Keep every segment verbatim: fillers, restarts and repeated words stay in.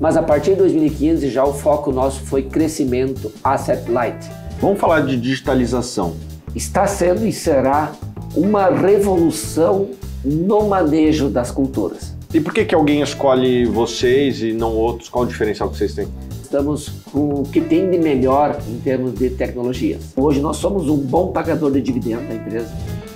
mas a partir de dois mil e quinze já o foco nosso foi crescimento asset light. Vamos falar de digitalização. Está sendo e será uma revolução no manejo das culturas. E por que que alguém escolhe vocês e não outros? Qual o diferencial que vocês têm? Estamos com o que tem de melhor em termos de tecnologias. Hoje nós somos um bom pagador de dividendos da empresa.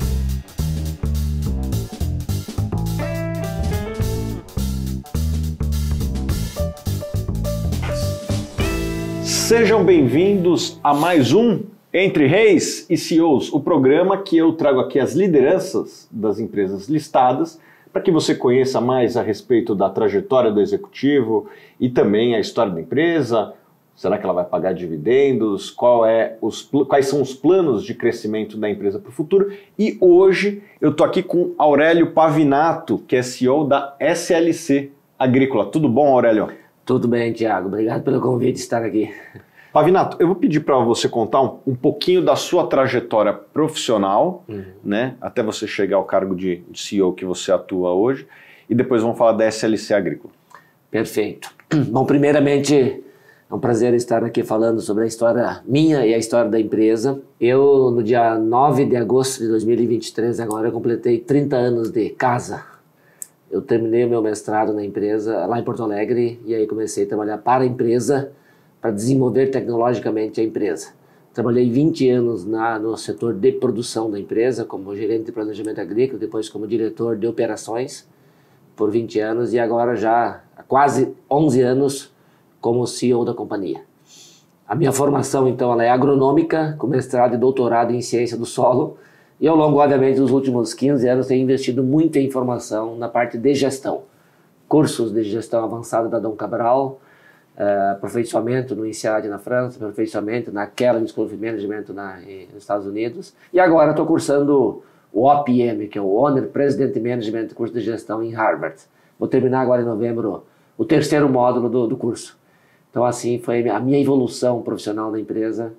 Sejam bem-vindos a mais um Entre Reis e C E Os, o programa que eu trago aqui as lideranças das empresas listadas para que você conheça mais a respeito da trajetória do executivo e também a história da empresa. Será que ela vai pagar dividendos? Qual é os, quais são os planos de crescimento da empresa para o futuro? E hoje eu estou aqui com Aurélio Pavinato, que é C E O da S L C Agrícola. Tudo bom, Aurélio? Tudo bem, Thiago. Obrigado pelo convite de estar aqui. Pavinato, eu vou pedir para você contar um, um pouquinho da sua trajetória profissional, uhum. né, até você chegar ao cargo de C E O que você atua hoje, e depois vamos falar da S L C Agrícola. Perfeito. Bom, primeiramente, é um prazer estar aqui falando sobre a história minha e a história da empresa. Eu, no dia nove de agosto de dois mil e vinte e três, agora eu completei trinta anos de casa. Eu terminei o meu mestrado na empresa, lá em Porto Alegre, e aí comecei a trabalhar para a empresa, para desenvolver tecnologicamente a empresa. Trabalhei vinte anos na, no setor de produção da empresa, como gerente de planejamento agrícola, depois como diretor de operações, por vinte anos, e agora já há quase onze anos como C E O da companhia. A minha formação, então, ela é agronômica, com mestrado e doutorado em ciência do solo, e ao longo, obviamente, dos últimos quinze anos, tenho investido muito em informação na parte de gestão. Cursos de gestão avançada da Dom Cabral, uh, aperfeiçoamento no INSEAD na França, aperfeiçoamento na Kellogg School of Management na, nos Estados Unidos. E agora estou cursando o O P M, que é o Owner President Management, curso de gestão em Harvard. Vou terminar agora em novembro o terceiro módulo do, do curso. Então, assim, foi a minha evolução profissional na empresa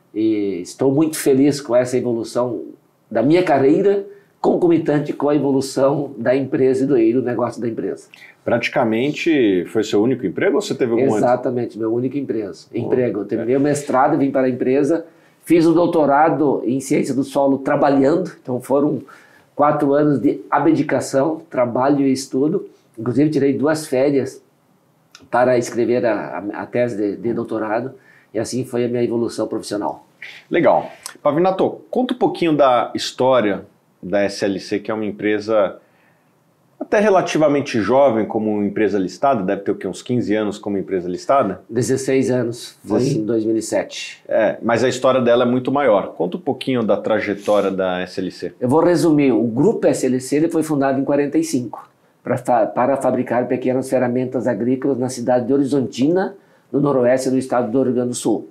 e estou muito feliz com essa evolução da minha carreira, concomitante com a evolução da empresa e do, e do negócio da empresa. Praticamente foi seu único emprego ou você teve algum Exatamente, antes? Meu único empresa, oh, emprego. Eu terminei é. o mestrado, vim para a empresa, fiz o doutorado em ciência do solo trabalhando, então foram quatro anos de abdicação, trabalho e estudo. Inclusive tirei duas férias para escrever a, a, a tese de, de doutorado, e assim foi a minha evolução profissional. Legal. Pavinato, conta um pouquinho da história da S L C, que é uma empresa até relativamente jovem como empresa listada, deve ter o quê, uns quinze anos como empresa listada? dezesseis anos, foi em dois mil e sete. É, mas a história dela é muito maior. Conta um pouquinho da trajetória da S L C. Eu vou resumir. O grupo S L C ele foi fundado em quarenta e cinco para, fa para fabricar pequenas ferramentas agrícolas na cidade de Horizontina, no noroeste do estado do Rio Grande do Sul.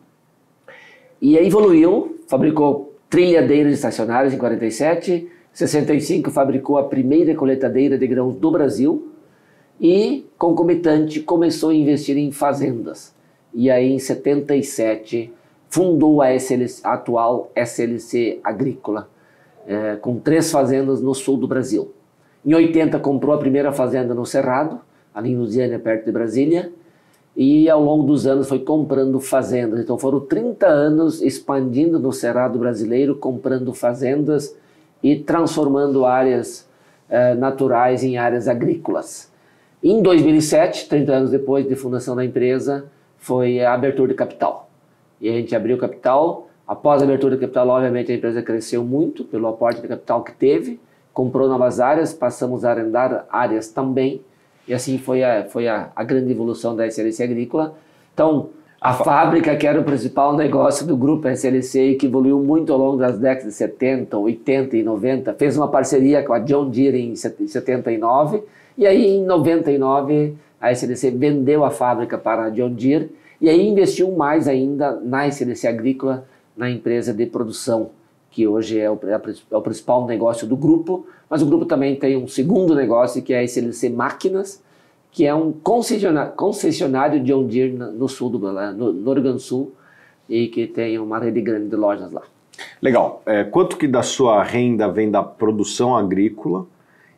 E aí evoluiu, fabricou trilhadeiras estacionárias em quarenta e sete, em sessenta e cinco fabricou a primeira coletadeira de grãos do Brasil e, concomitante, começou a investir em fazendas. E aí em setenta e sete fundou a, S L C, a atual S L C Agrícola, é, com três fazendas no sul do Brasil. Em oitenta comprou a primeira fazenda no Cerrado, ali em Lusiânia, perto de Brasília, e ao longo dos anos foi comprando fazendas. Então foram trinta anos expandindo no Cerrado brasileiro, comprando fazendas e transformando áreas eh, naturais em áreas agrícolas. Em dois mil e sete, trinta anos depois de fundação da empresa, foi a abertura de capital. E a gente abriu capital. Após a abertura de capital, obviamente a empresa cresceu muito pelo aporte de capital que teve, comprou novas áreas, passamos a arrendar áreas também. E assim foi a, foi a, a grande evolução da S L C Agrícola. Então, a fábrica, que era o principal negócio do grupo S L C e que evoluiu muito ao longo das décadas de setenta, oitenta e noventa, fez uma parceria com a John Deere em setenta e nove, e aí em noventa e nove a S L C vendeu a fábrica para a John Deere e aí investiu mais ainda na S L C Agrícola, na empresa de produção, que hoje é o, é o principal negócio do grupo, mas o grupo também tem um segundo negócio, que é a S L C Máquinas, que é um concessionário, concessionário John Deere no sul do no, no Rio Grande do Sul, e que tem uma rede grande de lojas lá. Legal. É, quanto que da sua renda vem da produção agrícola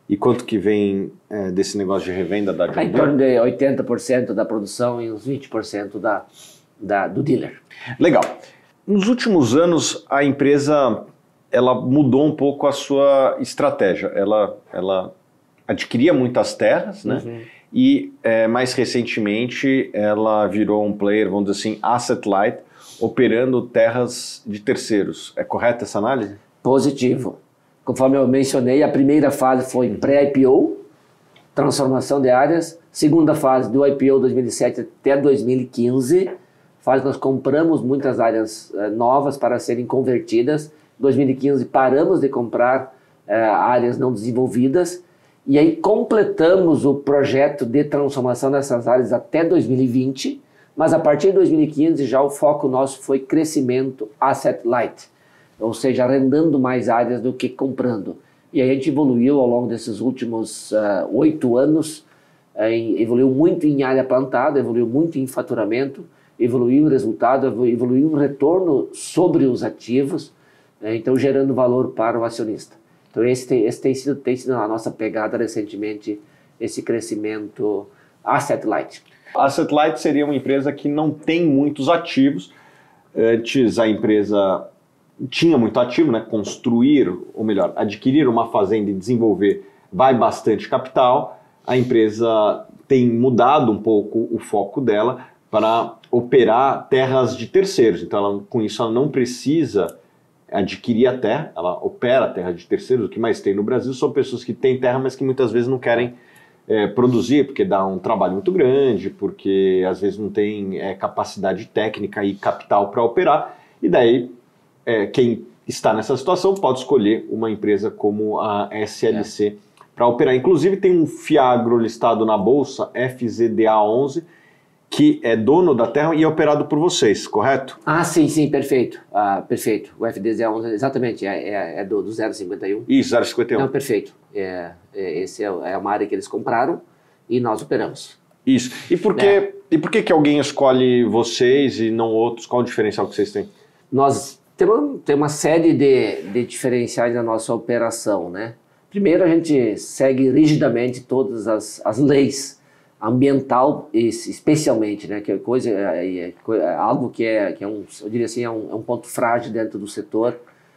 E quanto que vem é, desse negócio de revenda da John Deere? Em torno de oitenta por cento da produção e uns vinte por cento da, da, do dealer. Legal. Nos últimos anos, a empresa ela mudou um pouco a sua estratégia. Ela, ela adquiria muitas terras, né? Uhum. E é, mais recentemente ela virou um player, vamos dizer assim, asset light, operando terras de terceiros. É correta essa análise? Positivo. Conforme eu mencionei, a primeira fase foi pré-I P O, transformação de áreas. Segunda fase, do I P O dois mil e sete até dois mil e quinze, fase nós compramos muitas áreas uh, novas para serem convertidas. Em dois mil e quinze paramos de comprar uh, áreas não desenvolvidas. E aí completamos o projeto de transformação dessas áreas até dois mil e vinte, mas a partir de dois mil e quinze já o foco nosso foi crescimento asset light, ou seja, arrendando mais áreas do que comprando. E aí a gente evoluiu ao longo desses últimos oito uh, anos, uh, em, evoluiu muito em área plantada, evoluiu muito em faturamento, evoluiu em resultado, evoluiu em retorno sobre os ativos, uh, então gerando valor para o acionista. Então esse tem, esse tem sido, tem sido a nossa pegada recentemente, esse crescimento asset light. Asset light seria uma empresa que não tem muitos ativos. Antes a empresa tinha muito ativo, né? Construir, ou melhor, adquirir uma fazenda e desenvolver vai bastante capital. A empresa tem mudado um pouco o foco dela para operar terras de terceiros. Então ela, com isso ela não precisa adquirir a terra, ela opera a terra de terceiros. O que mais tem no Brasil são pessoas que têm terra, mas que muitas vezes não querem é, produzir, porque dá um trabalho muito grande, porque às vezes não tem é, capacidade técnica e capital para operar, e daí é, quem está nessa situação pode escolher uma empresa como a S L C é. para operar. Inclusive tem um Fiagro listado na Bolsa, F Z D A onze, que é dono da terra e é operado por vocês, correto? Ah, sim, sim, perfeito. Ah, perfeito. O F D Z A onze, exatamente, é, é, é do, do zero vírgula cinquenta e um. Isso, zero vírgula cinquenta e um. Não, perfeito. É, é, esse é, é uma área que eles compraram e nós operamos. Isso. E por que, é. e por que, que alguém escolhe vocês e não outros? Qual o diferencial que vocês têm? Nós temos, temos uma série de, de diferenciais na nossa operação, né? Primeiro, a gente segue rigidamente todas as, as leis ambiental, especialmente, né, que é coisa é, é algo que é que é um, eu diria assim, é um, é um ponto frágil dentro do setor,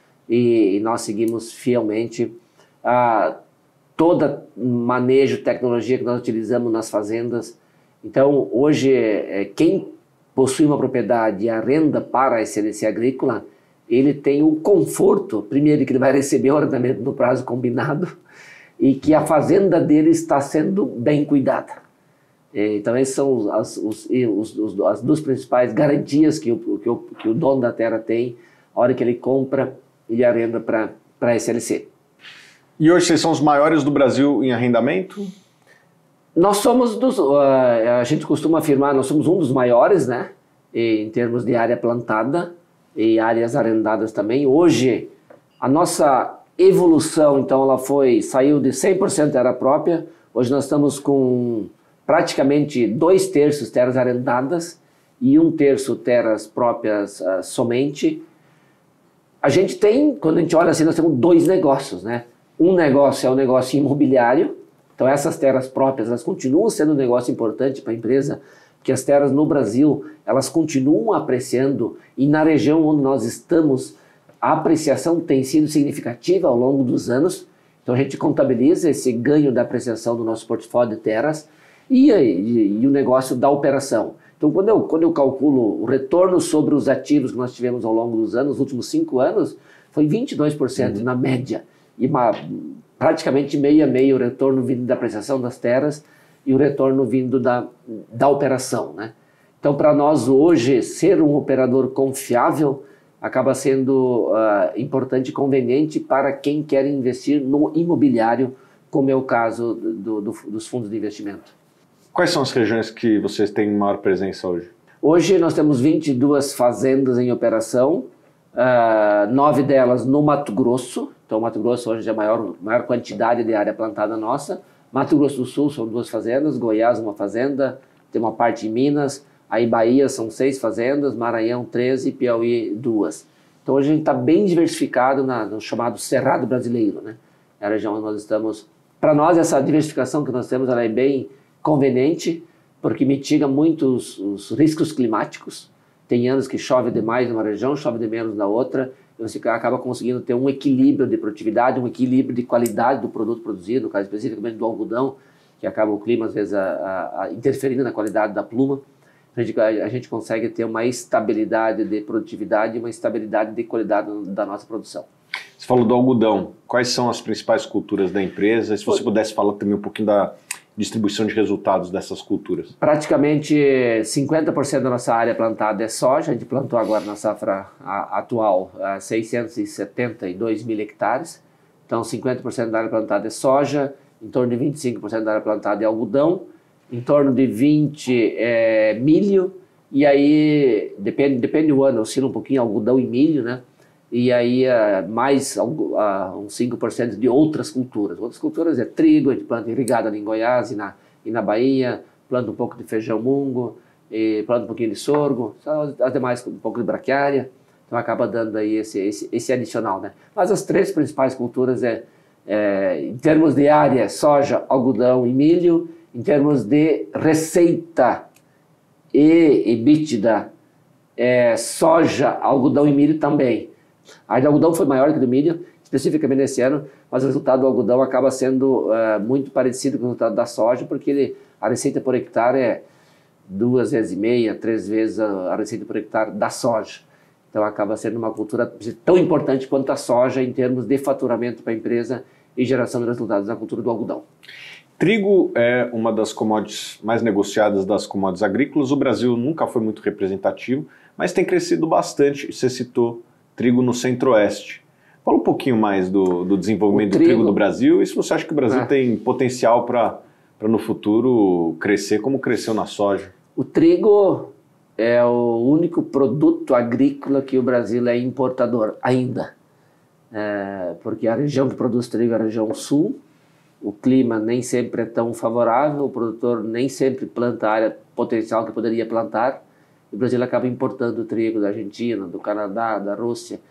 e, e nós seguimos fielmente a toda manejo tecnologia que nós utilizamos nas fazendas. Então hoje é, quem possui uma propriedade e arrenda para a S L C agrícola, ele tem o conforto, primeiro, que ele vai receber o arrendamento no prazo combinado e que a fazenda dele está sendo bem cuidada. Então essas são as, os, os, os, as duas principais garantias que o, que, o, que o dono da terra tem a hora que ele compra e arrenda para a S L C. E hoje vocês são os maiores do Brasil em arrendamento? Nós somos, dos, uh, a gente costuma afirmar, nós somos um dos maiores, né, em termos de área plantada e áreas arrendadas também. Hoje a nossa evolução, então, ela foi, saiu de cem por cento terra própria, hoje nós estamos com praticamente dois terços terras arrendadas e um terço terras próprias uh, somente. A gente tem, quando a gente olha assim, nós temos dois negócios, né? Um negócio é o negócio imobiliário, então essas terras próprias, elas continuam sendo um negócio importante para a empresa, porque as terras no Brasil, elas continuam apreciando, e na região onde nós estamos, a apreciação tem sido significativa ao longo dos anos. Então a gente contabiliza esse ganho da apreciação do nosso portfólio de terras, E, e, e o negócio da operação. Então, quando eu, quando eu calculo o retorno sobre os ativos que nós tivemos ao longo dos anos, nos últimos cinco anos, foi vinte e dois por cento uhum. na média, e uma, praticamente meio a meio o retorno vindo da apreciação das terras e o retorno vindo da, da operação, né? Então, para nós hoje, ser um operador confiável acaba sendo uh, importante e conveniente para quem quer investir no imobiliário, como é o caso do, do, dos fundos de investimento. Quais são as regiões que vocês têm maior presença hoje? Hoje nós temos vinte e duas fazendas em operação, uh, nove delas no Mato Grosso. Então Mato Grosso hoje é a maior, maior quantidade de área plantada nossa. Mato Grosso do Sul são duas fazendas, Goiás uma fazenda, tem uma parte em Minas, aí Bahia são seis fazendas, Maranhão treze e Piauí duas. Então hoje a gente está bem diversificado na, no chamado Cerrado Brasileiro, né? É a região onde nós estamos Para nós, essa diversificação que nós temos ela é bem conveniente, porque mitiga muito os, os riscos climáticos. Tem anos que chove demais numa região, chove de menos na outra, e você acaba conseguindo ter um equilíbrio de produtividade, um equilíbrio de qualidade do produto produzido, no caso especificamente do algodão, que acaba o clima, às vezes, a, a, a interferindo na qualidade da pluma. A gente, a gente consegue ter uma estabilidade de produtividade e uma estabilidade de qualidade da nossa produção. Você falou do algodão. Quais são as principais culturas da empresa? E se você pudesse falar também um pouquinho da distribuição de resultados dessas culturas. Praticamente cinquenta por cento da nossa área plantada é soja. A gente plantou agora na safra atual seiscentos e setenta e dois mil hectares. Então cinquenta por cento da área plantada é soja, em torno de vinte e cinco por cento da área plantada é algodão, em torno de vinte por cento é milho, e aí depende, depende do ano, oscila um pouquinho algodão e milho, né? E aí mais uns cinco por cento de outras culturas. Outras culturas é trigo, a gente planta irrigado ali em Goiás e na, e na Bahia, planta um pouco de feijão mungo, e planta um pouquinho de sorgo, as demais um pouco de braquiária, então acaba dando aí esse, esse, esse adicional, né? Mas as três principais culturas é, é, em termos de área, soja, algodão e milho, em termos de receita e EBITDA, é, soja, algodão e milho também. A área de algodão foi maior que a do milho, especificamente nesse ano, mas o resultado do algodão acaba sendo uh, muito parecido com o resultado da soja, porque ele, a receita por hectare é duas vezes e meia, três vezes a, a receita por hectare da soja. Então acaba sendo uma cultura tão importante quanto a soja em termos de faturamento para a empresa e geração de resultados na cultura do algodão. Trigo é uma das commodities mais negociadas das commodities agrícolas. O Brasil nunca foi muito representativo, mas tem crescido bastante. Você citou trigo no Centro-Oeste. Fala um pouquinho mais do, do desenvolvimento trigo, do trigo do Brasil e se você acha que o Brasil é. tem potencial para no futuro crescer como cresceu na soja. O trigo é o único produto agrícola que o Brasil é importador ainda. É, porque a região que produz trigo é a região sul, o clima nem sempre é tão favorável, o produtor nem sempre planta a área potencial que poderia plantar, e o Brasil acaba importando o trigo da Argentina, do Canadá, da Rússia.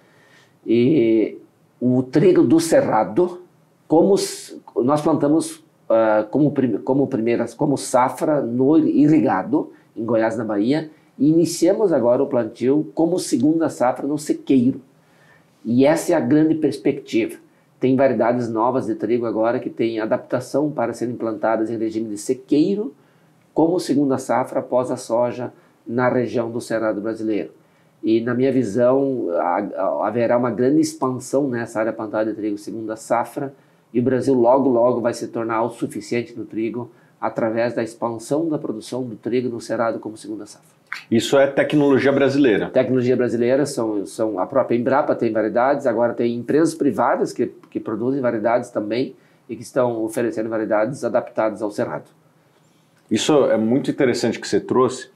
E o trigo do Cerrado, como nós plantamos uh, como, como, primeiras, como safra no irrigado, em Goiás, na Bahia, e iniciamos agora o plantio como segunda safra no sequeiro. E essa é a grande perspectiva. Tem variedades novas de trigo agora que têm adaptação para serem plantadas em regime de sequeiro, como segunda safra após a soja na região do Cerrado brasileiro. E na minha visão, haverá uma grande expansão nessa área plantada de trigo segunda safra, e o Brasil logo, logo vai se tornar autossuficiente no trigo através da expansão da produção do trigo no Cerrado como segunda safra. Isso é tecnologia brasileira? Tecnologia brasileira, são, são a própria Embrapa tem variedades, agora tem empresas privadas que, que produzem variedades também e que estão oferecendo variedades adaptadas ao Cerrado. Isso é muito interessante que você trouxe,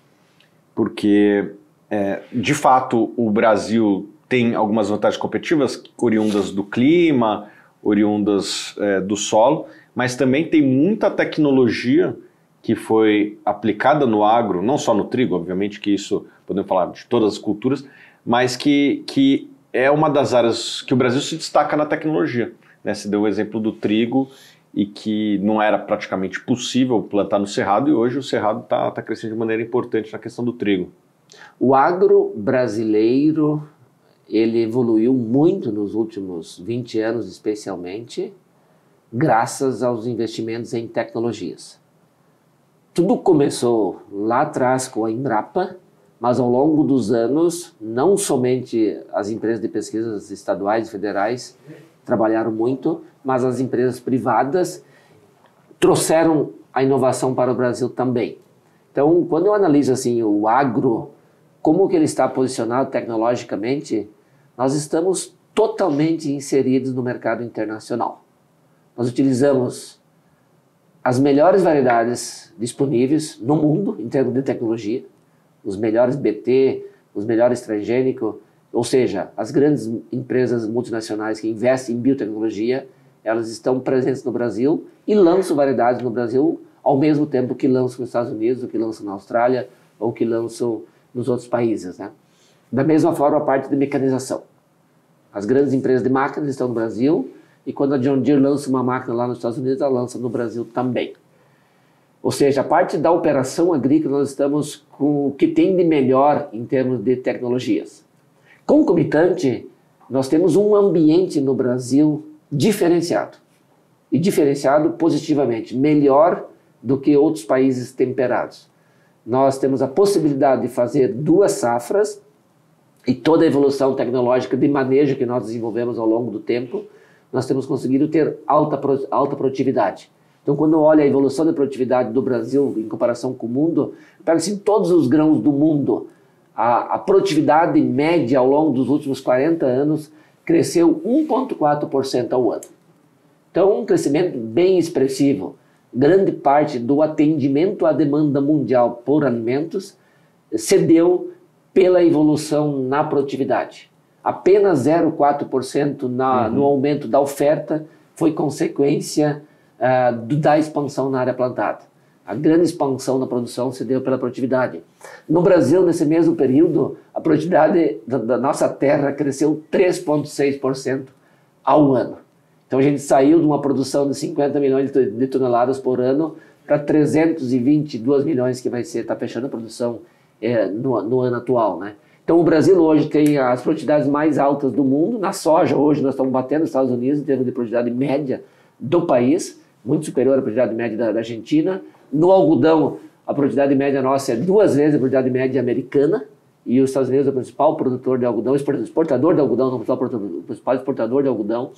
porque, é, de fato, o Brasil tem algumas vantagens competitivas oriundas do clima, oriundas é, do solo, mas também tem muita tecnologia que foi aplicada no agro, não só no trigo, obviamente que isso, podemos falar de todas as culturas, mas que, que é uma das áreas que o Brasil se destaca na tecnologia. Né? Você deu o exemplo do trigo e que não era praticamente possível plantar no Cerrado e hoje o Cerrado está tá crescendo de maneira importante na questão do trigo. O agro brasileiro, ele evoluiu muito nos últimos vinte anos especialmente, graças aos investimentos em tecnologias. Tudo começou lá atrás com a Embrapa, mas ao longo dos anos, não somente as empresas de pesquisas estaduais e federais trabalharam muito, mas as empresas privadas trouxeram a inovação para o Brasil também. Então, quando eu analiso assim, o agro, como que ele está posicionado tecnologicamente, nós estamos totalmente inseridos no mercado internacional. Nós utilizamos as melhores variedades disponíveis no mundo, em termos de tecnologia, os melhores B T, os melhores transgênicos, ou seja, as grandes empresas multinacionais que investem em biotecnologia, elas estão presentes no Brasil e lançam variedades no Brasil ao mesmo tempo que lançam nos Estados Unidos, ou que lançam na Austrália, ou que lançam nos outros países. Né? Da mesma forma, a parte de mecanização. As grandes empresas de máquinas estão no Brasil e quando a John Deere lança uma máquina lá nos Estados Unidos, ela lança no Brasil também. Ou seja, a parte da operação agrícola nós estamos com o que tem de melhor em termos de tecnologias. Concomitante, nós temos um ambiente no Brasil diferenciado, e diferenciado positivamente, melhor do que outros países temperados. Nós temos a possibilidade de fazer duas safras e toda a evolução tecnológica de manejo que nós desenvolvemos ao longo do tempo, nós temos conseguido ter alta, alta produtividade. Então, quando eu olho a evolução da produtividade do Brasil em comparação com o mundo, eu pego assim, todos os grãos do mundo, a, a produtividade média ao longo dos últimos quarenta anos cresceu um vírgula quatro por cento ao ano. Então, um crescimento bem expressivo. Grande parte do atendimento à demanda mundial por alimentos se deu pela evolução na produtividade. Apenas zero vírgula quatro por cento na, uhum. no aumento da oferta foi consequência uh, do, da expansão na área plantada. A grande expansão na produção se deu pela produtividade. No Brasil, nesse mesmo período, a produtividade da, da nossa terra cresceu três vírgula seis por cento ao ano. Então a gente saiu de uma produção de cinquenta milhões de toneladas por ano para trezentos e vinte e dois milhões que vai ser, está fechando a produção é, no, no ano atual, né? Então o Brasil hoje tem as produtividades mais altas do mundo. Na soja hoje nós estamos batendo os Estados Unidos em termos de produtividade média do país, muito superior à produtividade média da, da Argentina. No algodão a produtividade média nossa é duas vezes a produtividade média americana, e os Estados Unidos é o principal produtor de algodão, exportador de algodão, não o principal exportador de algodão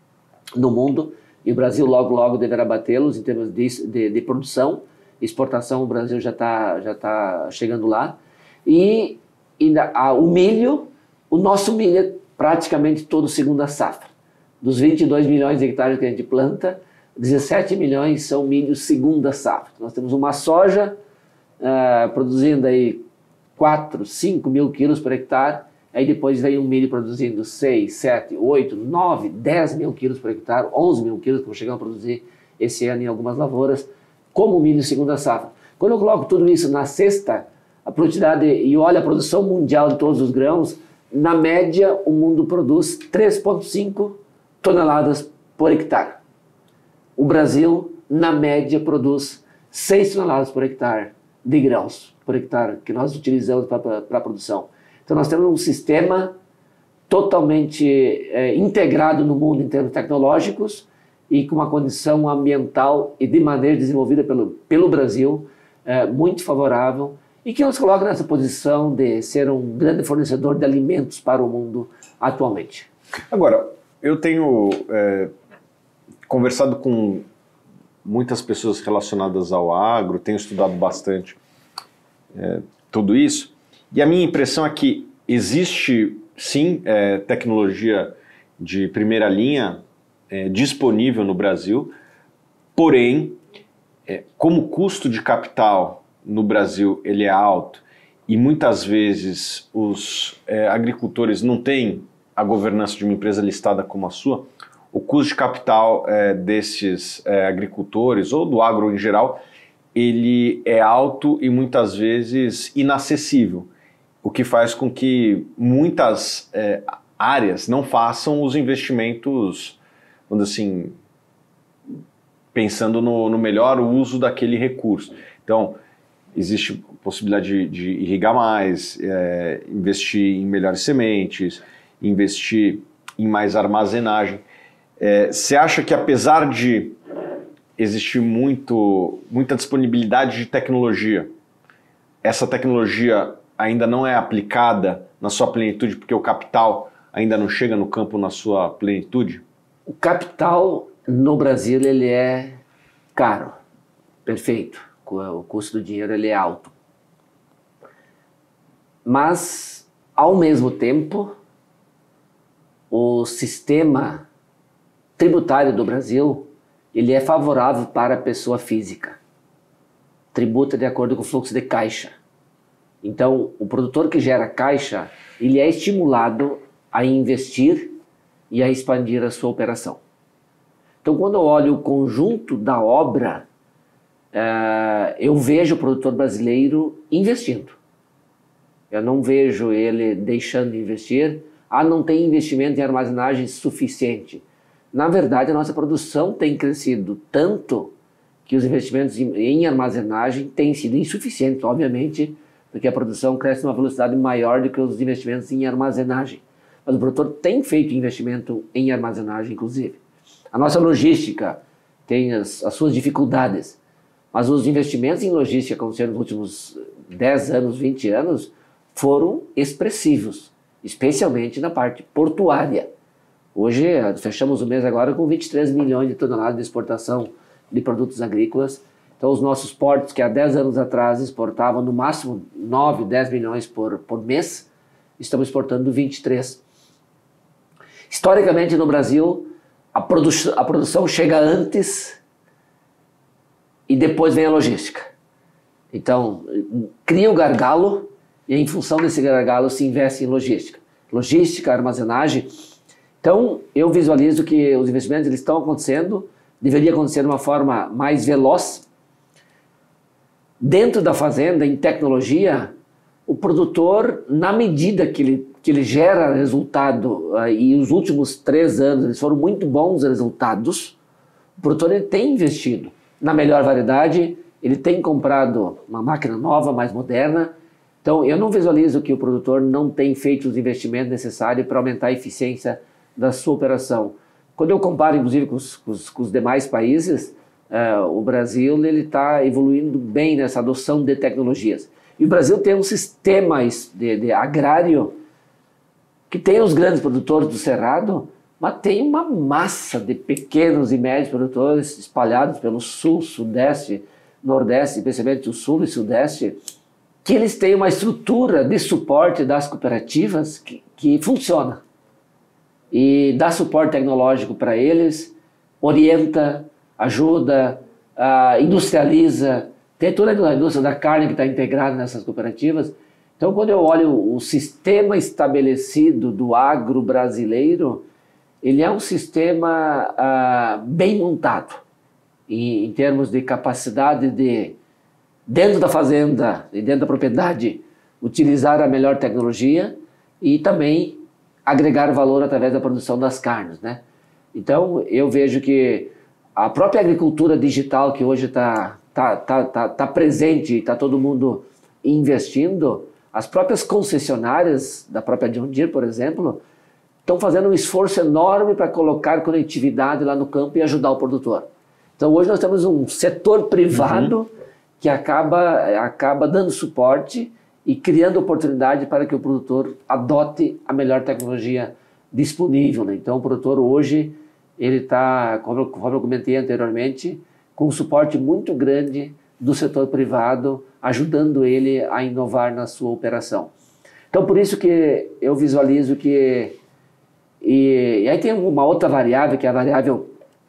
no mundo, e o Brasil logo logo deverá batê-los em termos de, de, de produção. Exportação, o Brasil já está já tá chegando lá. E, e a, o milho, o nosso milho é praticamente todo segunda safra. Dos vinte e dois milhões de hectares que a gente planta, dezessete milhões são milho segunda safra. Nós temos uma soja uh, produzindo aí quatro, cinco mil quilos por hectare. Aí depois vem um milho produzindo seis, sete, oito, nove, dez mil quilos por hectare, onze mil quilos que vão chegar a produzir esse ano em algumas lavouras, como milho segunda safra. Quando eu coloco tudo isso na cesta, a produtividade, e olho a produção mundial de todos os grãos, na média o mundo produz três vírgula cinco toneladas por hectare. O Brasil, na média, produz seis toneladas por hectare de grãos por hectare que nós utilizamos para a produção. Então nós temos um sistema totalmente é, integrado no mundo em termos tecnológicos e com uma condição ambiental e de manejo desenvolvida pelo, pelo Brasil é, muito favorável, e que nos coloca nessa posição de ser um grande fornecedor de alimentos para o mundo atualmente. Agora, eu tenho é, conversado com muitas pessoas relacionadas ao agro, tenho estudado bastante é, tudo isso. E a minha impressão é que existe, sim, é, tecnologia de primeira linha é, disponível no Brasil, porém, é, como o custo de capital no Brasil ele é alto e muitas vezes os é, agricultores não têm a governança de uma empresa listada como a sua, o custo de capital é, desses é, agricultores ou do agro em geral, ele é alto e muitas vezes inacessível, o que faz com que muitas é, áreas não façam os investimentos, vamos dizer assim, pensando no, no melhor uso daquele recurso. Então, existe possibilidade de, de irrigar mais, é, investir em melhores sementes, investir em mais armazenagem. Você é, acha que apesar de existir muito, muita disponibilidade de tecnologia, essa tecnologia ainda não é aplicada na sua plenitude porque o capital ainda não chega no campo na sua plenitude? O capital no Brasil ele é caro, perfeito. O custo do dinheiro ele é alto. Mas, ao mesmo tempo, o sistema tributário do Brasil ele é favorável para a pessoa física. Tributa de acordo com o fluxo de caixa. Então, o produtor que gera caixa, ele é estimulado a investir e a expandir a sua operação. Então, quando eu olho o conjunto da obra, uh, eu vejo o produtor brasileiro investindo. Eu não vejo ele deixando de investir. Ah, não tem investimento em armazenagem suficiente. Na verdade, a nossa produção tem crescido tanto que os investimentos em armazenagem têm sido insuficientes, obviamente, porque a produção cresce numa velocidade maior do que os investimentos em armazenagem. Mas o produtor tem feito investimento em armazenagem, inclusive. A nossa logística tem as, as suas dificuldades, mas os investimentos em logística, como nos últimos dez anos, vinte anos, foram expressivos, especialmente na parte portuária. Hoje, fechamos o mês agora com vinte e três milhões de toneladas de exportação de produtos agrícolas. Então, os nossos portos, que há dez anos atrás exportavam no máximo nove, dez milhões por, por mês, estamos exportando vinte e três. Historicamente, no Brasil, a, produ a produção chega antes e depois vem a logística. Então, cria o gargalo e, em função desse gargalo, se investe em logística. Logística, armazenagem. Então, eu visualizo que os investimentos eles estão acontecendo, deveria acontecer de uma forma mais veloz. Dentro da fazenda, em tecnologia, o produtor, na medida que ele, que ele gera resultado, uh, e os últimos três anos eles foram muito bons resultados, o produtor ele tem investido na melhor variedade, ele tem comprado uma máquina nova, mais moderna. Então, eu não visualizo que o produtor não tem feito os investimentos necessários para aumentar a eficiência da sua operação. Quando eu comparo, inclusive, com os, com os, com os demais países, uh, o Brasil está evoluindo bem nessa adoção de tecnologias. E o Brasil tem um sistema de, de agrário que tem os grandes produtores do cerrado, mas tem uma massa de pequenos e médios produtores espalhados pelo sul, sudeste, nordeste, especialmente o sul e sudeste, que eles têm uma estrutura de suporte das cooperativas que, que funciona. E dá suporte tecnológico para eles, orienta, ajuda, uh, industrializa, tem toda a indústria da carne que está integrada nessas cooperativas. Então, quando eu olho o sistema estabelecido do agro brasileiro, ele é um sistema uh, bem montado, em, em termos de capacidade de, dentro da fazenda e dentro da propriedade, utilizar a melhor tecnologia e também agregar valor através da produção das carnes, né? Então, eu vejo que a própria agricultura digital que hoje está tá, tá, tá, tá presente, está todo mundo investindo, as próprias concessionárias da própria John Deere, por exemplo, estão fazendo um esforço enorme para colocar conectividade lá no campo e ajudar o produtor. Então, hoje nós temos um setor privado uhum. que acaba, acaba dando suporte e criando oportunidade para que o produtor adote a melhor tecnologia disponível, né? Então, o produtor hoje, ele está, como, como eu comentei anteriormente, com um suporte muito grande do setor privado, ajudando ele a inovar na sua operação. Então, por isso que eu visualizo que... E, e aí tem uma outra variável, que é a variável,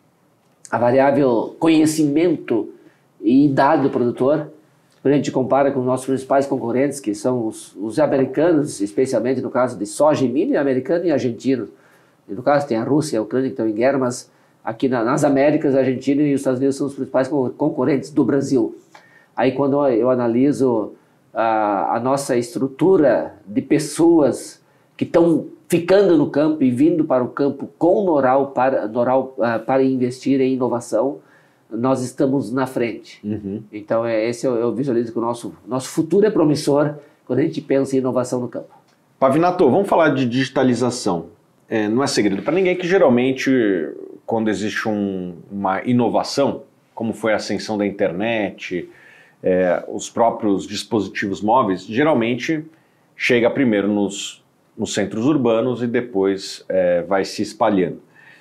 a variável conhecimento e idade do produtor. Quando a gente compara com os nossos principais concorrentes, que são os, os americanos, especialmente no caso de soja e milho, americano e argentino. E no caso tem a Rússia e a Ucrânia que estão em guerra, mas aqui na, nas Américas, a Argentina e os Estados Unidos são os principais concorrentes do Brasil. Aí quando eu analiso a, a nossa estrutura de pessoas que estão ficando no campo e vindo para o campo com know-how para, know uh, para investir em inovação, nós estamos na frente. Uhum. Então, é, esse eu, eu visualizo que o nosso, nosso futuro é promissor quando a gente pensa em inovação no campo. Pavinato, vamos falar de digitalização. É, não é segredo para ninguém que geralmente, quando existe um, uma inovação, como foi a ascensão da internet, é, os próprios dispositivos móveis, geralmente chega primeiro nos, nos centros urbanos e depois é, vai se espalhando.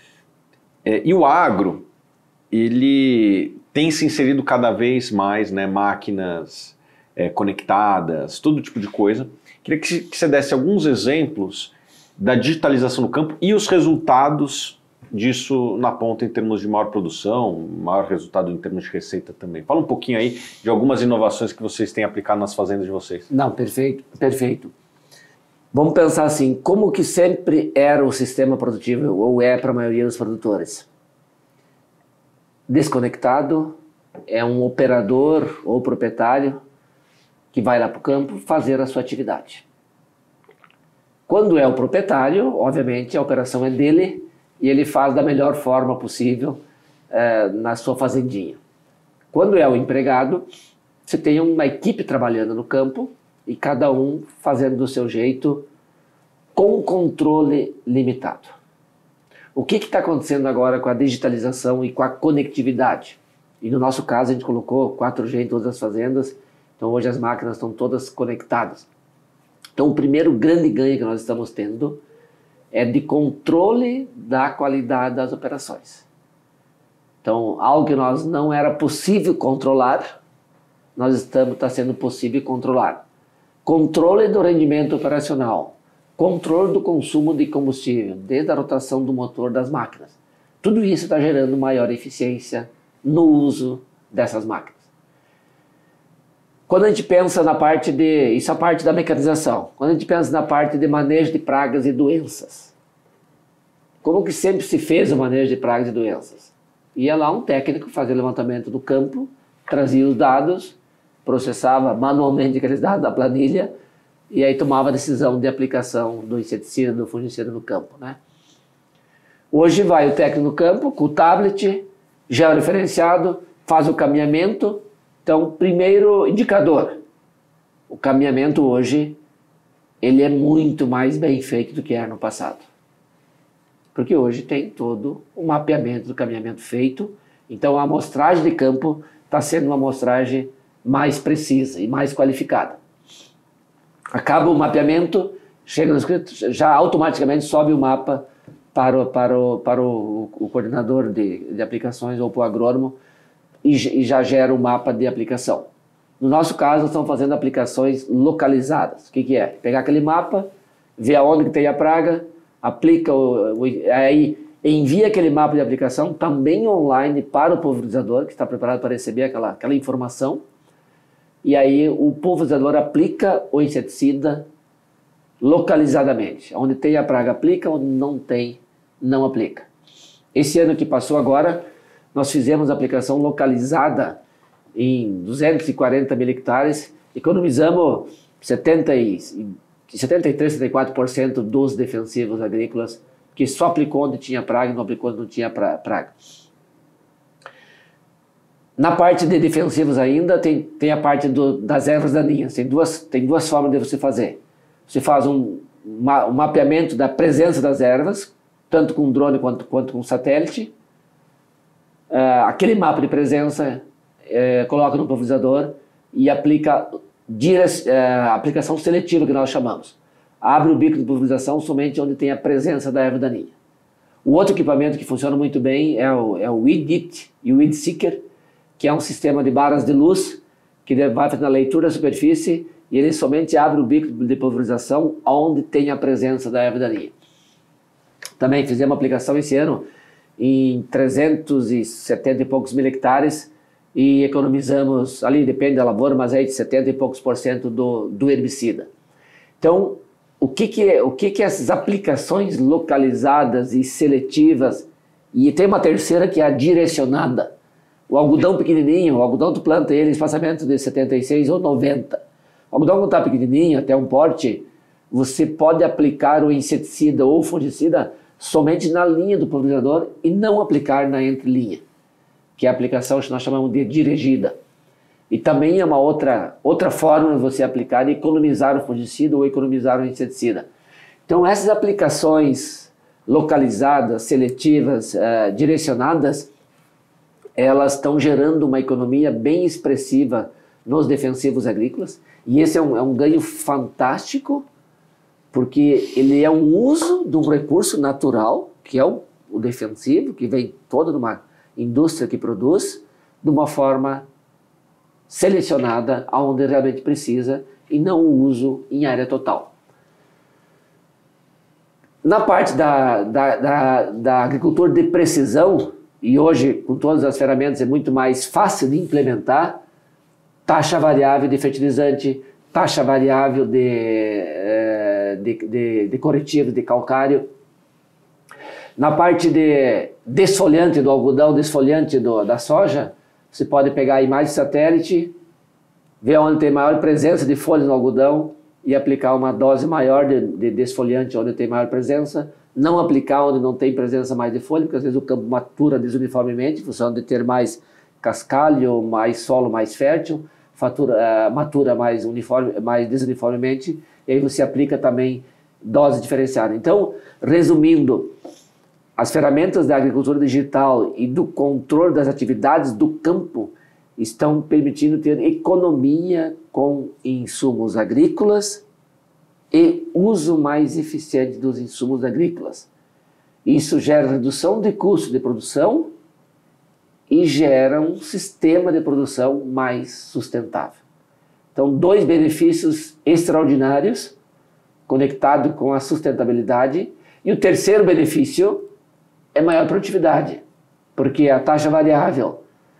É, e o agro, ele tem se inserido cada vez mais, né, máquinas é, conectadas, todo tipo de coisa. Queria que, que você desse alguns exemplos da digitalização no campo e os resultados disso na ponta em termos de maior produção, maior resultado em termos de receita também. Fala um pouquinho aí de algumas inovações que vocês têm aplicado nas fazendas de vocês. Não, perfeito, perfeito. Vamos pensar assim, como que sempre era o sistema produtivo, ou é para a maioria dos produtores? Desconectado, é um operador ou proprietário que vai lá para o campo fazer a sua atividade. Quando é o proprietário, obviamente a operação é dele e ele faz da melhor forma possível é, na sua fazendinha. Quando é o empregado, você tem uma equipe trabalhando no campo e cada um fazendo do seu jeito com controle limitado. O que está acontecendo agora com a digitalização e com a conectividade? E no nosso caso a gente colocou quatro G em todas as fazendas, então hoje as máquinas estão todas conectadas. Então o primeiro grande ganho que nós estamos tendo é de controle da qualidade das operações. Então algo que nós não era possível controlar, nós estamos, está sendo possível controlar. Controle do rendimento operacional, controle do consumo de combustível, desde a rotação do motor das máquinas. Tudo isso está gerando maior eficiência no uso dessas máquinas. Quando a gente pensa na parte de, isso é a parte da mecanização, quando a gente pensa na parte de manejo de pragas e doenças, como que sempre se fez o manejo de pragas e doenças? Ia lá um técnico fazer o levantamento do campo, trazia os dados, processava manualmente aqueles dados da planilha e aí tomava a decisão de aplicação do inseticida, do fungicida no campo, né? Hoje vai o técnico no campo com o tablet, georreferenciado, faz o caminhamento. Então, primeiro indicador, o caminhamento hoje, ele é muito mais bem feito do que era no passado. Porque hoje tem todo o mapeamento do caminhamento feito, então a amostragem de campo está sendo uma amostragem mais precisa e mais qualificada. Acaba o mapeamento, chega no escrito, já automaticamente sobe o mapa para o, para o, para o, o coordenador de, de aplicações ou para o agrônomo e, e já gera o mapa de aplicação. No nosso caso, nós estamos fazendo aplicações localizadas. O que, que é? Pegar aquele mapa, ver aonde que tem a praga, aplica o, o, aí envia aquele mapa de aplicação também online para o pulverizador, que está preparado para receber aquela, aquela informação. E aí o pulverizador aplica o inseticida localizadamente. Onde tem a praga aplica, onde não tem, não aplica. Esse ano que passou agora, nós fizemos a aplicação localizada em duzentos e quarenta mil hectares, economizamos setenta e, setenta e três, setenta e quatro por cento dos defensivos agrícolas, que só aplicou onde tinha praga e não aplicou onde não tinha praga. Na parte de defensivos ainda, tem, tem a parte do, das ervas daninhas. Tem duas, tem duas formas de você fazer. Você faz um, uma, um mapeamento da presença das ervas, tanto com drone quanto, quanto com satélite. Uh, aquele mapa de presença uh, coloca no pulverizador e aplica dire, uh, aplicação seletiva, que nós chamamos. Abre o bico de pulverização somente onde tem a presença da erva daninha. O outro equipamento que funciona muito bem é o, é o Weed-It e o Weed-Seeker, que é um sistema de barras de luz que vai fazer a leitura da superfície e ele somente abre o bico de pulverização onde tem a presença da erva daninha. Também fizemos uma aplicação esse ano em trezentos e setenta e poucos mil hectares e economizamos, ali depende da lavoura, mas aí de setenta e poucos por cento do, do herbicida. Então, o que que, é, o que que essas aplicações localizadas e seletivas, e tem uma terceira que é a direcionada. O algodão pequenininho, o algodão tu planta ele em espaçamento de setenta e seis ou noventa. O algodão quando está pequenininho, até um porte, você pode aplicar o inseticida ou fungicida somente na linha do pulverizador e não aplicar na entrelinha, que é a aplicação que nós chamamos de dirigida. E também é uma outra, outra forma de você aplicar e economizar o fungicida ou economizar o inseticida. Então essas aplicações localizadas, seletivas, uh, direcionadas, elas estão gerando uma economia bem expressiva nos defensivos agrícolas, e esse é um, é um ganho fantástico, porque ele é um uso de um recurso natural, que é o, o defensivo, que vem toda de uma indústria que produz, de uma forma selecionada, onde realmente precisa, e não o uso em área total. Na parte da, da, da, da agricultura de precisão, e hoje, com todas as ferramentas, é muito mais fácil de implementar, taxa variável de fertilizante, taxa variável de, de, de, de corretivos, de calcário. Na parte de desfoliante do algodão, desfoliante do, da soja, você pode pegar a imagem de satélite, ver onde tem maior presença de folhas no algodão e aplicar uma dose maior de, de desfoliante onde tem maior presença, não aplicar onde não tem presença mais de folha, porque às vezes o campo matura desuniformemente, em função de ter mais cascalho, mais solo mais fértil, fatura, uh, matura mais, uniforme, mais desuniformemente, e aí você aplica também dose diferenciada. Então, resumindo, as ferramentas da agricultura digital e do controle das atividades do campo estão permitindo ter economia com insumos agrícolas e uso mais eficiente dos insumos agrícolas. Isso gera redução de custo de produção e gera um sistema de produção mais sustentável. Então, dois benefícios extraordinários conectados com a sustentabilidade. E o terceiro benefício é maior produtividade, porque a taxa variável,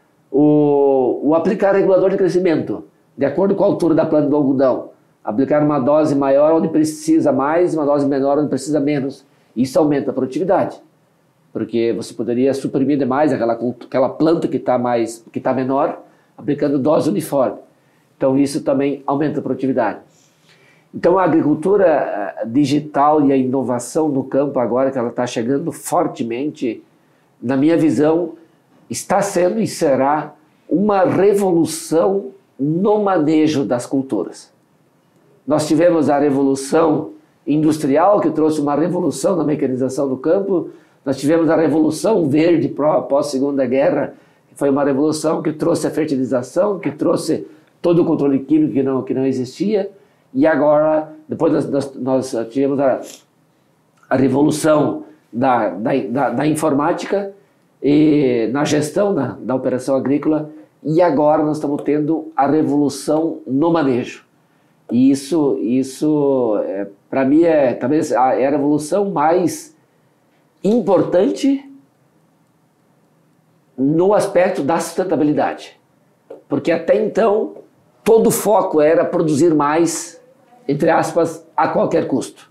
o, o aplicar regulador de crescimento, de acordo com a altura da planta do algodão, aplicar uma dose maior onde precisa mais, uma dose menor onde precisa menos. Isso aumenta a produtividade, porque você poderia suprimir demais aquela, aquela planta que está mais, que está menor, aplicando dose uniforme. Então isso também aumenta a produtividade. Então a agricultura digital e a inovação no campo agora que ela está chegando fortemente, na minha visão, está sendo e será uma revolução no manejo das culturas. Nós tivemos a revolução industrial, que trouxe uma revolução na mecanização do campo. Nós tivemos a revolução verde pós-segunda guerra, que foi uma revolução que trouxe a fertilização, que trouxe todo o controle químico que não, que não existia. E agora, depois nós, nós, nós tivemos a, a revolução da, da, da, da informática e na gestão da, da operação agrícola, e agora nós estamos tendo a revolução no manejo. E isso, isso é, para mim, é talvez a, é a revolução mais importante no aspecto da sustentabilidade. Porque até então, todo o foco era produzir mais, entre aspas, a qualquer custo.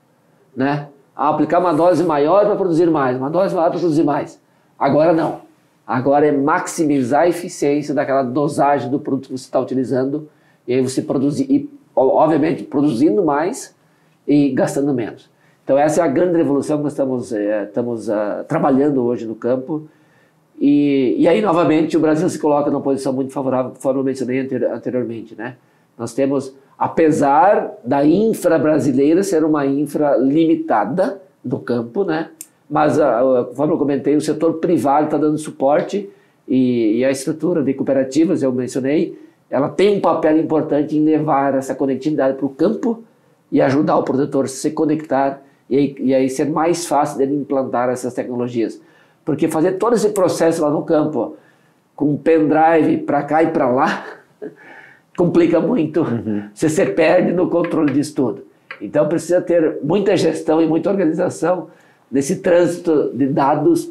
Né? A aplicar uma dose maior para produzir mais, uma dose maior para produzir mais. Agora não. Agora é maximizar a eficiência daquela dosagem do produto que você está utilizando, e aí você produzir, e, obviamente, produzindo mais e gastando menos. Então essa é a grande revolução que nós estamos, é, estamos uh, trabalhando hoje no campo. E, e aí, novamente, o Brasil se coloca numa posição muito favorável, conforme eu mencionei anteriormente. Né? Nós temos, apesar da infra brasileira ser uma infra limitada do campo, né? Mas, conforme eu comentei, o setor privado está dando suporte e, e a estrutura de cooperativas, eu mencionei, ela tem um papel importante em levar essa conectividade para o campo e ajudar o produtor a se conectar e aí, e aí ser mais fácil dele implantar essas tecnologias. Porque fazer todo esse processo lá no campo, com pendrive para cá e para lá, complica muito. Uhum. Você se perde no controle disso tudo. Então precisa ter muita gestão e muita organização desse trânsito de dados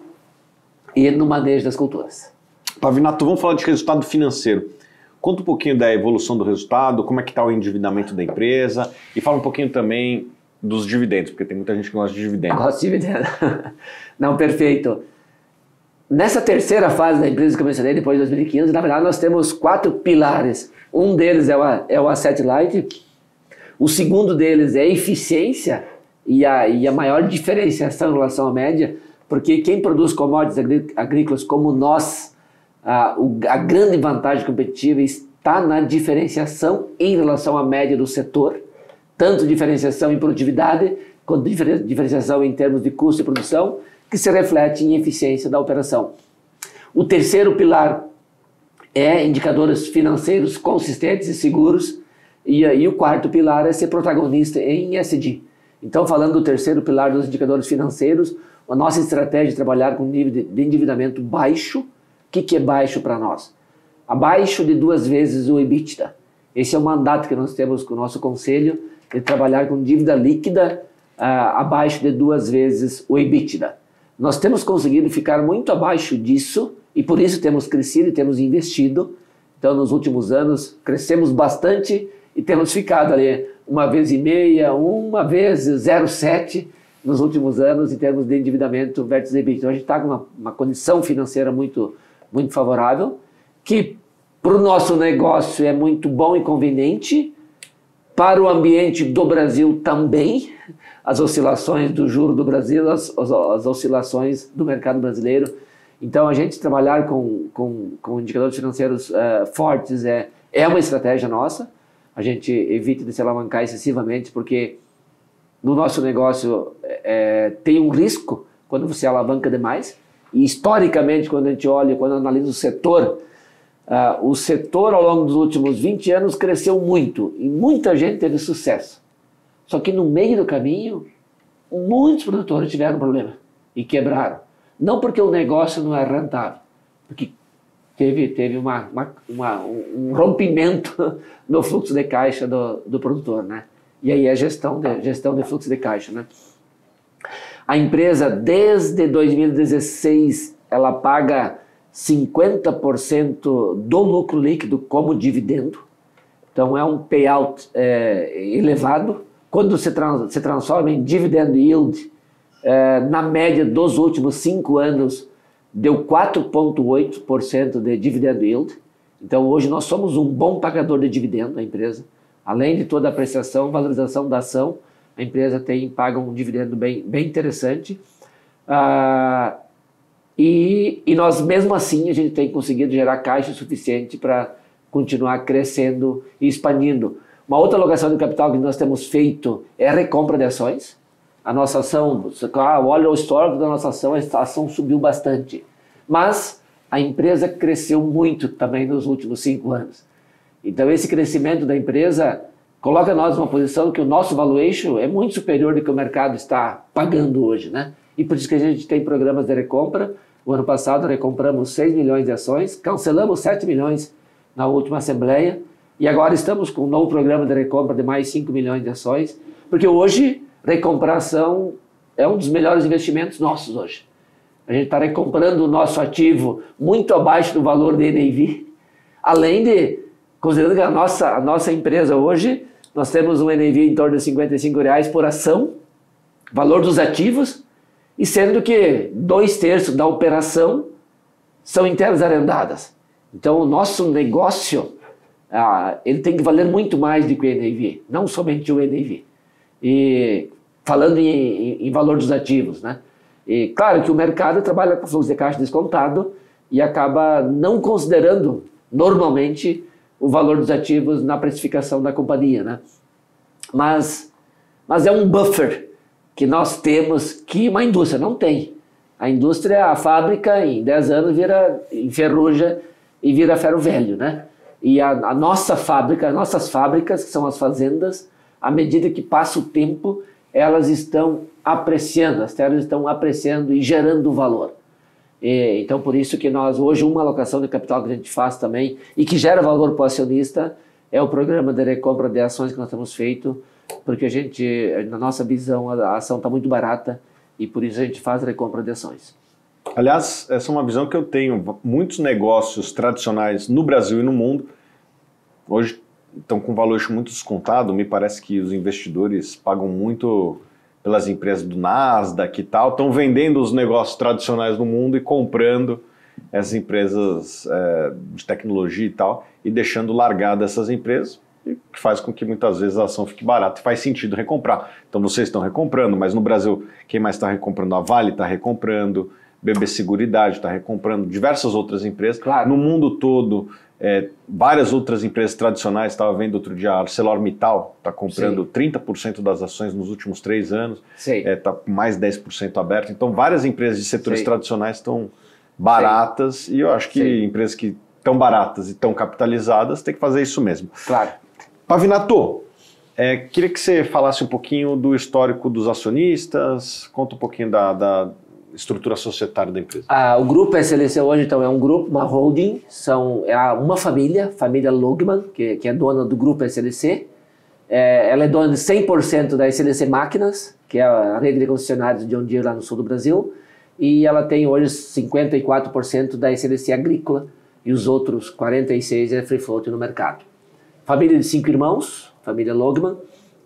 e no manejo das culturas. Pavinato, vamos falar de resultado financeiro. Conta um pouquinho da evolução do resultado, como é que está o endividamento da empresa e fala um pouquinho também dos dividendos, porque tem muita gente que gosta de dividendos. Gosta de dividendos. Não, perfeito. Nessa terceira fase da empresa que eu mencionei, depois de dois mil e quinze, na verdade nós temos quatro pilares. Um deles é o, é o Asset Light, o segundo deles é a eficiência e a, e a maior diferenciação em relação à média, porque quem produz commodities agrícolas como nós, a, a grande vantagem competitiva está na diferenciação em relação à média do setor, tanto diferenciação em produtividade, quanto diferenciação em termos de custo de produção, que se reflete em eficiência da operação. O terceiro pilar é indicadores financeiros consistentes e seguros, e, e o quarto pilar é ser protagonista em E S G. Então, falando do terceiro pilar dos indicadores financeiros, a nossa estratégia é trabalhar com nível de, de endividamento baixo. O que, que é baixo para nós? Abaixo de duas vezes o EBITDA. Esse é o mandato que nós temos com o nosso conselho, de trabalhar com dívida líquida uh, abaixo de duas vezes o EBITDA. Nós temos conseguido ficar muito abaixo disso e por isso temos crescido e temos investido. Então, nos últimos anos, crescemos bastante e temos ficado ali uma vez e meia, uma vez zero vírgula sete nos últimos anos em termos de endividamento versus EBITDA. Então, a gente está com uma, uma condição financeira muito, muito favorável, que para o nosso negócio é muito bom e conveniente, Para o ambiente do Brasil também, as oscilações do juro do Brasil, as, as, as oscilações do mercado brasileiro. Então, a gente trabalhar com, com, com indicadores financeiros uh, fortes é, é uma estratégia nossa. A gente evita de se alavancar excessivamente, porque no nosso negócio é, tem um risco quando você alavanca demais. E, historicamente, quando a gente olha, quando analisa o setor, uh, o setor, ao longo dos últimos vinte anos, cresceu muito. E muita gente teve sucesso. Só que, no meio do caminho, muitos produtores tiveram problema e quebraram. Não porque o negócio não é rentável, porque teve, teve uma, uma, uma, um rompimento no fluxo de caixa do, do produtor, né? E aí é gestão de, gestão de fluxo de caixa, né? A empresa, desde dois mil e dezesseis, ela paga cinquenta por cento do lucro líquido como dividendo. Então é um payout é, elevado. Quando se, trans, se transforma em dividend yield, é, na média dos últimos cinco anos, deu quatro vírgula oito por cento de dividend yield. Então hoje nós somos um bom pagador de dividendo da empresa. Além de toda a apreciação, valorização da ação, a empresa tem, paga um dividendo bem, bem interessante. Ah, e, e nós, mesmo assim, a gente tem conseguido gerar caixa suficiente para continuar crescendo e expandindo. Uma outra alocação de capital que nós temos feito é a recompra de ações. A nossa ação, olha o histórico da nossa ação, a ação subiu bastante. Mas a empresa cresceu muito também nos últimos cinco anos. Então esse crescimento da empresa coloca nós numa posição que o nosso valuation é muito superior do que o mercado está pagando hoje, né? E por isso que a gente tem programas de recompra. O ano passado recompramos seis milhões de ações, cancelamos sete milhões na última assembleia e agora estamos com um novo programa de recompra de mais cinco milhões de ações, porque hoje recomprar ação é um dos melhores investimentos nossos hoje. A gente está recomprando o nosso ativo muito abaixo do valor de N A V, além de, considerando que a nossa, a nossa empresa hoje, nós temos um N A V em torno de cinquenta e cinco reais por ação, valor dos ativos, e sendo que dois terços da operação são em terras arrendadas. Então o nosso negócio, ah, ele tem que valer muito mais do que o N A V, não somente o N A V. E falando em, em, em valor dos ativos, né? E claro que o mercado trabalha com fluxo de caixa descontado e acaba não considerando normalmente o valor dos ativos na precificação da companhia, né? Mas, mas é um buffer que nós temos que uma indústria não tem. A indústria, a fábrica, em dez anos vira enferruja e vira ferro velho, né? E a, a nossa fábrica, as nossas fábricas, que são as fazendas, à medida que passa o tempo, elas estão apreciando, as terras estão apreciando e gerando valor. E, então, por isso que nós, hoje, uma alocação de capital que a gente faz também e que gera valor para o acionista é o programa de recompra de ações que nós temos feito, porque a gente, na nossa visão, a ação está muito barata e por isso a gente faz a recompra de ações. Aliás, essa é uma visão que eu tenho. Muitos negócios tradicionais no Brasil e no mundo, hoje estão com valor muito descontado. Me parece que os investidores pagam muito pelas empresas do Nasdaq e tal, estão vendendo os negócios tradicionais no mundo e comprando essas empresas é, de tecnologia e tal, e deixando largada essas empresas, que faz com que muitas vezes a ação fique barata e faz sentido recomprar. Então vocês estão recomprando, mas no Brasil quem mais está recomprando? A Vale está recomprando, B B Seguridade está recomprando, diversas outras empresas. Claro. No mundo todo, é, várias outras empresas tradicionais, estava vendo outro dia, a ArcelorMittal está comprando Sim. trinta por cento das ações nos últimos três anos, está com mais dez por cento aberto. Então várias empresas de setores Sim. tradicionais estão baratas Sim. e eu acho que Sim. empresas que estão baratas e estão capitalizadas têm que fazer isso mesmo. Claro. Pavinato, é, queria que você falasse um pouquinho do histórico dos acionistas, conta um pouquinho da, da estrutura societária da empresa. Ah, o grupo S L C hoje então é um grupo, uma holding, são, é uma família, família Logman, que, que é dona do grupo S L C. É, ela é dona de cem por cento da S L C Máquinas, que é a rede de concessionários de John Deere lá no sul do Brasil, e ela tem hoje cinquenta e quatro por cento da S L C Agrícola e os outros quarenta e seis por cento é free float no mercado. Família de cinco irmãos, família Logman,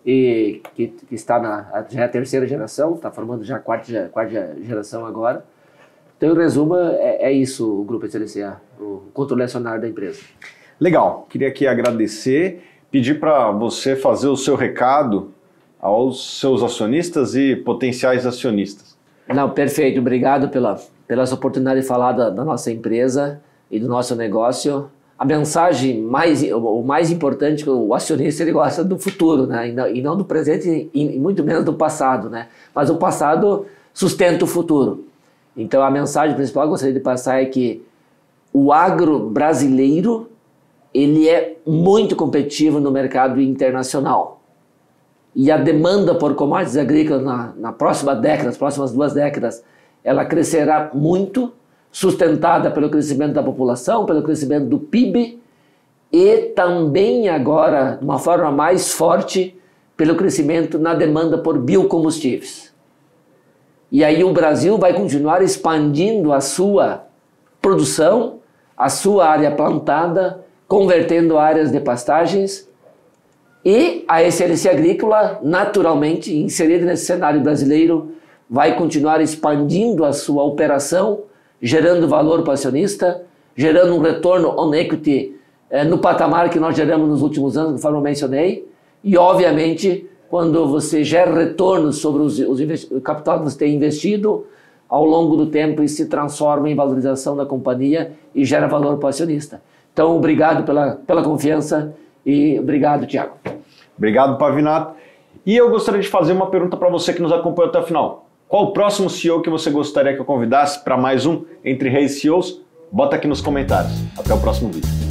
e que, que está na já é a terceira geração, está formando já a quarta, quarta geração agora. Então, em resumo, é, é isso o Grupo S L C, o controle acionário da empresa. Legal, queria aqui agradecer. pedir para você fazer o seu recado aos seus acionistas e potenciais acionistas. Não, perfeito. Obrigado pela, pela oportunidade de falar da, da nossa empresa e do nosso negócio. A mensagem mais, o mais importante, que o acionista ele gosta do futuro, né? E não, e não do presente e muito menos do passado, né? Mas o passado sustenta o futuro. Então a mensagem principal que eu gostaria de passar é que o agro brasileiro ele é muito competitivo no mercado internacional. E a demanda por commodities agrícolas na, na próxima década, nas próximas duas décadas, ela crescerá muito, sustentada pelo crescimento da população, pelo crescimento do P I B e também agora, de uma forma mais forte, pelo crescimento na demanda por biocombustíveis. E aí o Brasil vai continuar expandindo a sua produção, a sua área plantada, convertendo áreas de pastagens, e a S L C Agrícola, naturalmente, inserida nesse cenário brasileiro, vai continuar expandindo a sua operação, gerando valor para o acionista, gerando um retorno on equity eh, no patamar que nós geramos nos últimos anos, conforme eu mencionei, e obviamente, quando você gera retornos sobre os, os o capital que você tem investido, ao longo do tempo isso se transforma em valorização da companhia e gera valor para o acionista. Então, obrigado pela, pela confiança e obrigado, Thiago. Obrigado, Pavinato. E eu gostaria de fazer uma pergunta para você que nos acompanhou até o final. Qual o próximo C E O que você gostaria que eu convidasse para mais um Entre Reis C E Os? Bota aqui nos comentários. Até o próximo vídeo.